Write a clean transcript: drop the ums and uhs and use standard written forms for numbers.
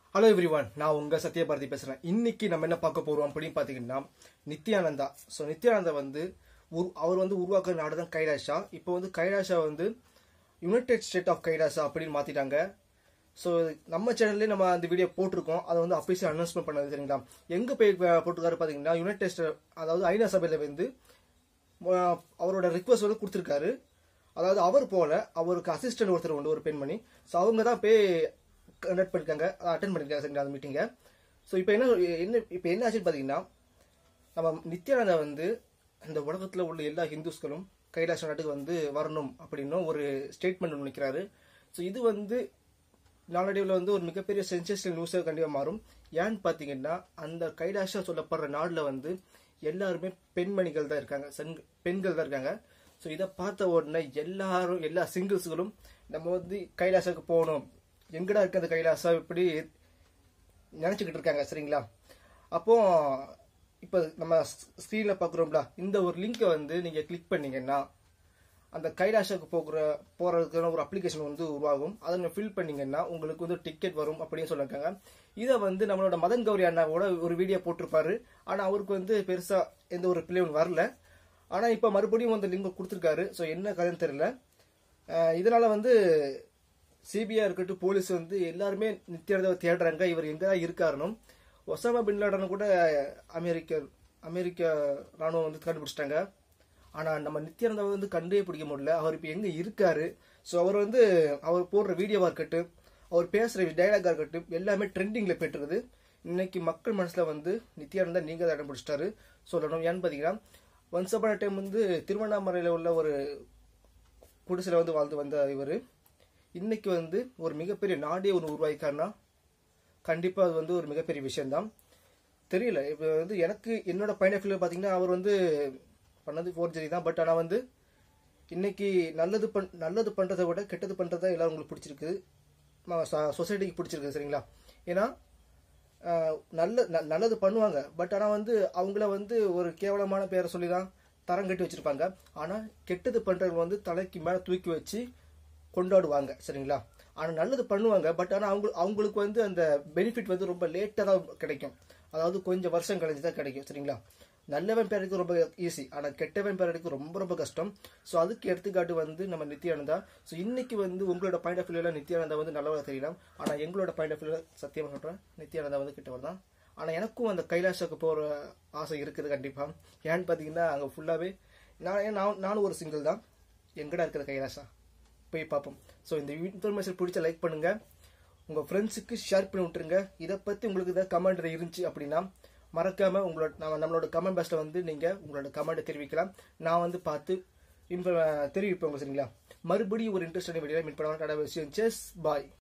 Hello everyone, நான் உங்க sathiyabharathy பேசுறேன். இன்னைக்கு நம்ம என்ன பார்க்க போறோம் அப்படி பாத்தீங்கன்னா நித்யானந்தா. சோ நித்யானந்தா வந்து அவர் வந்து உருவாக்குற நாடு தான் கைலாஷா. இப்போ வந்து கைலாஷா வந்து யுனைடெட் ஸ்டேட் ஆஃப் கைலாஷா அப்படின்னு மாத்திட்டாங்க. சோ நம்ம சேனல்ல நம்ம அந்த வீடியோ போட்டுருக்கோம். அதை வந்து அபிஷியல் அனௌன்ஸ்மென்ட் பண்ணது சரிங்களா. எங்க போய் போட்டுருக்காரு பாத்தீங்கன்னா யுனைடெட் ஸ்டேட் அதாவது ஐநா சபையில வந்து அவரோட ரிக்வெஸ்ட் வந்து கொடுத்திருக்காரு. அதாவது அவர் போல அவருக்கு அசிஸ்டன்ட் ஒருத்தர் உண்டு, ஒரு பெண்மணி. சோ அவங்க தான் போய் கண்டக்ட் பண்ணிருக்காங்க, அட்டென்ட் பண்ணிருக்காங்க சரிங்களா அந்த மீட்டிங்கை. ஸோ இப்போ என்ன ஆச்சுன்னு பார்த்தீங்கன்னா, நம்ம நித்யானந்தா வந்து இந்த உலகத்தில் உள்ள எல்லா ஹிந்துஸ்களும் கைலாஷ நாட்டுக்கு வந்து வரணும் அப்படின்னு ஒரு ஸ்டேட்மெண்ட் ஒன்று நிற்கிறாரு. ஸோ இது வந்து நாளடைவில் வந்து ஒரு மிகப்பெரிய சென்சேஷனல் நியூஸாக கண்டிப்பாக மாறும். ஏன்னு பார்த்தீங்கன்னா, அந்த கைலாஷா சொல்லப்படுற நாட்டில் வந்து எல்லாருமே பெண்மணிகள் தான் இருக்காங்க, பெண்கள் தான் இருக்காங்க. ஸோ இதை பார்த்த உடனே எல்லா சிங்கிள்ஸுகளும் நம்ம வந்து கைலாஷாவுக்கு போகணும், எங்கடா இருக்க அந்த கைலாசா இப்படி நினைச்சுக்கிட்டு இருக்காங்க சரிங்களா. அப்போ இப்போ நம்ம ஸ்கிரீன்ல பாக்குறோம்ல, இந்த ஒரு லிங்கை வந்து நீங்க கிளிக் பண்ணீங்கன்னா அந்த கைலாஷாவுக்கு போறதுக்கான ஒரு அப்ளிகேஷன் வந்து உருவாகும். அதை நீங்க ஃபில் பண்ணீங்கன்னா உங்களுக்கு வந்து டிக்கெட் வரும் அப்படின்னு சொல்லிருக்காங்க. இதை வந்து நம்மளோட மதன் கௌரி அண்ணாவோட ஒரு வீடியோ போட்டிருப்பாரு. ஆனா அவருக்கு வந்து பெருசா எந்த ஒரு பிளேவும் வரல. ஆனா இப்ப மறுபடியும் அந்த லிங்க் கொடுத்திருக்காரு. ஸோ என்ன கதைன்னு தெரியல. இதனால வந்து சிபிஐ இருக்கட்டும், போலீஸ் வந்து எல்லாருமே நித்யானந்தாவை தேடுறாங்க, இவர் எங்கதான் இருக்காருன்னு. ஒசாமா பின் லாடன் கூட அமெரிக்க ராணுவம் வந்து கண்டுபிடிச்சிட்டாங்க. ஆனா நம்ம நித்யானந்தாவை வந்து கண்டே பிடிக்க முடியல. அவர் இப்ப எங்க இருக்காரு? ஸோ அவர் போடுற வீடியோவா இருக்கட்டும், அவர் பேசுற டைலாகா இருக்கட்டும், எல்லாமே ட்ரெண்டிங்ல போயிட்டு இன்னைக்கு மக்கள் மனசுல வந்து நித்யானந்தா நீங்க தான் இடம் பிடிச்சிட்டாரு சொல்லணும். ஏன்னு பாத்தீங்கன்னா, ஒன்ஸ் அப்பான டைம் வந்து திருவண்ணாமலையில உள்ள ஒரு குடிசையில வந்து வாழ்ந்து வந்த இவர் இன்னைக்கு வந்து ஒரு மிகப்பெரிய நாடே ஒன்று உருவாக்கிக்காருன்னா கண்டிப்பா அது வந்து ஒரு மிகப்பெரிய விஷயம்தான். தெரியல, இப்போ வந்து எனக்கு என்னோட பாயிண்ட் ஆஃப் வியூல பாத்தீங்கன்னா அவர் வந்து பண்ணது ஃபோர்ஜரி தான். பட் ஆனா வந்து இன்னைக்கு நல்லது பண்றதை விட கெட்டது பண்றதா எல்லாரும் உங்களுக்கு பிடிச்சிருக்கு, சொசைட்டிக்கு பிடிச்சிருக்கு சரிங்களா. ஏன்னா நல்லது பண்ணுவாங்க, பட் ஆனா வந்து அவங்கள வந்து ஒரு கேவலமான பேரை சொல்லிதான் தரம் கட்டி வச்சிருப்பாங்க. ஆனா கெட்டது பண்றவங்க வந்து தலைக்கு மேல தூக்கி வச்சு கொண்டாடுவாங்க சரிங்களா. ஆனா நல்லது பண்ணுவாங்க, பட் ஆனா அவங்களுக்கு வந்து அந்த பெனிஃபிட் வந்து ரொம்ப லேட்டா தான் கிடைக்கும். அதாவது கொஞ்சம் வருஷம் கழிஞ்சு தான் கிடைக்கும் சரிங்களா. நல்லவன் பேர் எடுக்க ரொம்ப ஈஸி, ஆனா கெட்டவன் பேர் எடுக்க ரொம்ப ரொம்ப கஷ்டம். ஸோ அதுக்கு எடுத்துக்காட்டு வந்து நம்ம நித்யானந்தா. ஸோ இன்னைக்கு வந்து உங்களோட பாயிண்ட் ஆஃப் வியூல நித்யானந்தா வந்து நல்லவா தெரியலாம். ஆனா எங்களோட பாயிண்ட் ஆஃப் வியூல சத்தியமா சொல்றேன், நித்யானந்தா வந்து கிட்டவர் தான். ஆனா எனக்கும் அந்த கைலாஷாக்கு போற ஆசை இருக்குது கண்டிப்பா. ஏன்னு பாத்தீங்கன்னா அங்க ஃபுல்லாவே நானும் ஒரு சிங்கிள் தான், எங்கடா இருக்கிற கைலாஷா போய் பார்ப்போம். ஸோ இந்த இன்ஃபர்மேஷன் பிடிச்ச லைக் பண்ணுங்க, உங்க ஃப்ரெண்ட்ஸுக்கு ஷேர் பண்ணி விட்டுருங்க. இதை பத்தி உங்களுக்கு ஏதாவது கமெண்ட் இருந்துச்சு அப்படின்னா மறக்காம நம்மளோட கமெண்ட் பாக்ஸ்ல வந்து நீங்க உங்களோட கமெண்ட் தெரிவிக்கலாம். நான் வந்து பார்த்து தெரிவிப்பேன் சரிங்களா. மறுபடியும் ஒரு இன்ட்ரெஸ்டான வீடியோ மீட் பண்ணுவாங்க. பாய்.